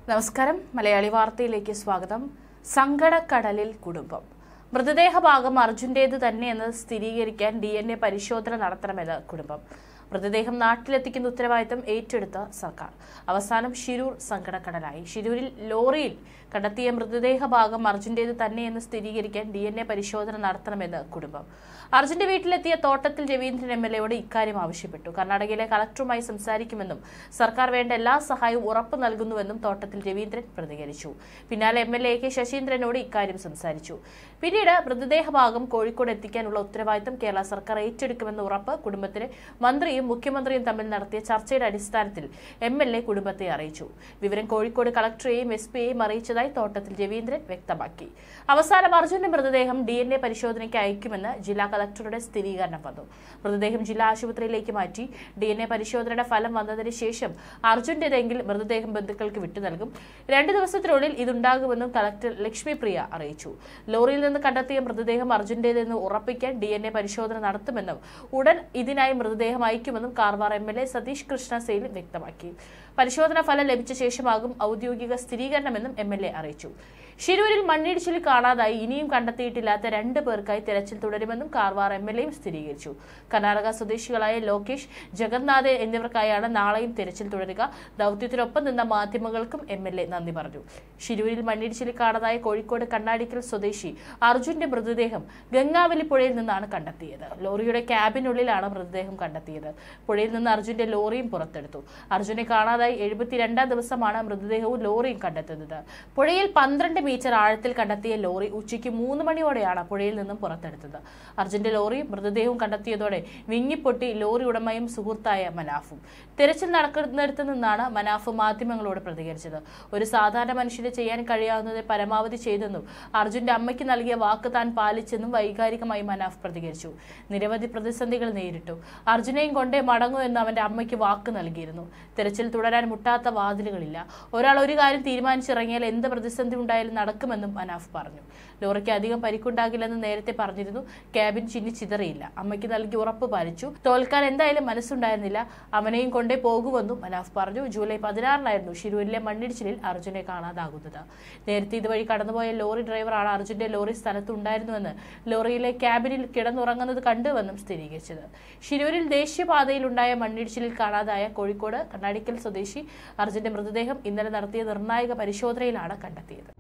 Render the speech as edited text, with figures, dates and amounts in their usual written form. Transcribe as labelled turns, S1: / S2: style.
S1: നമസ്കാരം. മലയാളി വാർത്തയിലേക്ക് സ്വാഗതം. സങ്കടക്കടലിൽ കുടുംബം. മൃതദേഹഭാഗം അർജുന്റേത് തന്നെയെന്ന് സ്ഥിരീകരിക്കാൻ DNA പരിശോധന നടത്തണമെന്ന് കുടുംബം. മൃതദേഹം നാട്ടിലെത്തിക്കുന്ന ഉത്തരവാദിത്തം ഏറ്റെടുത്ത സർക്കാർ. അവസാനം ശിരൂർ സങ്കടക്കടലായി. ശിരൂരിൽ ലോറിയിൽ കണ്ടെത്തിയ മൃതദേഹഭാഗം അർജുന്റേത് തന്നെയെന്ന് സ്ഥിരീകരിക്കാൻ DNA പരിശോധന നടത്തണമെന്ന് കുടുംബം. അർജുന്റെ വീട്ടിലെത്തിയ തോട്ടത്തിൽ രവീന്ദ്രൻ MLAയോട് ഇക്കാര്യം ആവശ്യപ്പെട്ടു. കർണാടകയിലെ കളക്ടറുമായി സംസാരിക്കുമെന്നും സർക്കാർ വേണ്ട എല്ലാ സഹായവും ഉറപ്പു നൽകുന്നുവെന്നും തോട്ടത്തിൽ രവീന്ദ്രൻ പ്രതികരിച്ചു. പിന്നാലെ MLA കെ ശശീന്ദ്രനോട് ഇക്കാര്യം സംസാരിച്ചു. പിന്നീട് മൃതദേഹഭാഗം കോഴിക്കോട് എത്തിക്കാനുള്ള ഉത്തരവാദിത്തം കേരള സർക്കാർ ഏറ്റെടുക്കുമെന്ന ഉറപ്പ് കുടുംബത്തിന് മന്ത്രിയും മുഖ്യമന്ത്രിയും തമ്മിൽ നടത്തിയ ചർച്ചയുടെ അടിസ്ഥാനത്തിൽ MLA കുടുംബത്തെ അറിയിച്ചു. വിവരം കോഴിക്കോട് കളക്ടറെയും SP-യെയും അറിയിച്ചതായി തോട്ടത്തിൽ രവീന്ദ്രൻ വ്യക്തമാക്കി. അവസാനം അർജുന്റെ മൃതദേഹം DNA പരിശോധനയ്ക്ക് അയക്കുമെന്ന് ജില്ലാ കളക്ടറുടെ സ്ഥിരീകരണം വന്നു. മൃതദേഹം ജില്ലാ ആശുപത്രിയിലേക്ക് മാറ്റി. DNA പരിശോധനയുടെ ഫലം വന്നതിന് ശേഷം അർജുന്റേതെങ്കിൽ മൃതദേഹം ബന്ധുക്കൾക്ക് വിട്ടു നൽകും. 2 ദിവസത്തിനുള്ളിൽ ഇതുണ്ടാകുമെന്നും കളക്ടർ ലക്ഷ്മിപ്രിയ അറിയിച്ചു. ലോറിയിൽ നിന്ന് കണ്ടെത്തിയ മൃതദേഹം അർജുന്റേതെന്ന് ഉറപ്പിക്കാൻ DNA പരിശോധന നടത്തുമെന്നും ഉടൻ ഇതിനായി മൃതദേഹം അയക്കുമെന്നും കാർവാർ MLA സതീഷ് കൃഷ്ണ സെയിൽ വ്യക്തമാക്കി. പരിശോധനാ ഫലം ലഭിച്ച ശേഷമാകും ഔദ്യോഗിക സ്ഥിരീകരണമെന്നും MLA അറിയിച്ചു. ശിരൂരിൽ മണ്ണിടിച്ചിൽ കാണാതായി ഇനിയും കണ്ടെത്തിയിട്ടില്ലാത്ത 2 പേർക്കായി തെരച്ചിൽ തുടരുമെന്നും കാർവാർ MLAയും സ്ഥിരീകരിച്ചു. കർണാടക സ്വദേശികളായ ലോകേഷ്, ജഗന്നാഥ് എന്നിവർക്കായാണ് നാളെയും തെരച്ചിൽ തുടരുക. ദൌത്യത്തിനൊപ്പം നിന്ന മാധ്യമങ്ങൾക്കും MLA നന്ദി പറഞ്ഞു. ശിരൂരിൽ മണ്ണിടിച്ചിൽ കാണാതായ കോഴിക്കോട് കണ്ണാടിക്കൽ സ്വദേശി അർജുന്റെ മൃതദേഹം ഗംഗാവലി പുഴയിൽ നിന്നാണ് കണ്ടെത്തിയത്. ലോറിയുടെ ക്യാബിനുള്ളിലാണ് മൃതദേഹം കണ്ടെത്തിയത്. പുഴയിൽ നിന്ന് അർജുന്റെ ലോറിയും പുറത്തെടുത്തു. അർജുനെ കാണാതായി 72 ദിവസമാണ് മൃതദേഹവും ലോറിയും കണ്ടെത്തുന്നത്. പുഴയിൽ 12 മീറ്റർ ആഴത്തിൽ കണ്ടെത്തിയ ലോറി ഉച്ചയ്ക്ക് 3 മണിയോടെയാണ് പുഴയിൽ നിന്നും പുറത്തെടുത്തത്. അർജുന്റെ ലോറിയും മൃതദേഹവും കണ്ടെത്തിയതോടെ വിങ്ങിപ്പൊട്ടി ലോറി ഉടമയും സുഹൃത്തായ മനാഫും. തെരച്ചിൽ നടക്കുന്നിടത്ത് നിന്നാണ് മനാഫ് മാധ്യമങ്ങളോട് പ്രതികരിച്ചത്. ഒരു സാധാരണ മനുഷ്യന് ചെയ്യാൻ കഴിയാവുന്നത് പരമാവധി ചെയ്തെന്നും അർജുന്റെ അമ്മയ്ക്ക് നൽകിയ വാക്ക് താൻ പാലിച്ചെന്നും വൈകാരികമായി മനാഫ് പ്രതികരിച്ചു. നിരവധി പ്രതിസന്ധികൾ നേരിട്ടു. അർജുനെയും കൊണ്ടേ മടങ്ങൂ എന്ന് അവന്റെ അമ്മയ്ക്ക് വാക്ക് നൽകിയിരുന്നു. തെരച്ചിൽ തുടരാൻ മുട്ടാത്ത വാതിലുകളില്ല. ഒരാൾ ഒരു കാര്യം തീരുമാനിച്ചിറങ്ങിയാൽ എന്ത് പ്രതിസന്ധി ഉണ്ടായാലും നടക്കുമെന്നും മനാഫ് പറഞ്ഞു. ലോറിക്ക് അധികം പരിക്കുണ്ടാകില്ലെന്ന് നേരത്തെ പറഞ്ഞിരുന്നു. ക്യാബിൻ ചിന്നിച്ചിതറിയില്ല. അമ്മയ്ക്ക് നൽകി ഉറപ്പ് പാലിച്ചു. തോൽക്കാൻ എന്തായാലും മനസ്സുണ്ടായിരുന്നില്ല. അവനെയും കൊണ്ടേ പോകുമെന്നും മനാഫ് പറഞ്ഞു. ജൂലൈ 16-നായിരുന്നു ശിരൂരിലെ മണ്ണിടിച്ചിലിൽ അർജുനെ കാണാതാകുന്നത്. നേരത്തെ ഇതുവഴി കടന്നുപോയ ലോറി ഡ്രൈവറാണ് അർജുന്റെ ലോറി സ്ഥലത്തുണ്ടായിരുന്നുവെന്ന് ലോറിയിലെ ക്യാബിനിൽ കിടന്നുറങ്ങുന്നത് കണ്ടുവെന്നും സ്ഥിരീകരിച്ചത്. ശിരൂരിൽ ദേശീയപാതയിലുണ്ടായ മണ്ണിടിച്ചിലിൽ കാണാതായ കോഴിക്കോട് കണ്ണാടിക്കൽ സ്വദേശി അർജുന്റെ മൃതദേഹം ഇന്നലെ നടത്തിയ നിർണായക പരിശോധനയിലാണ് കണ്ടെത്തിയത്.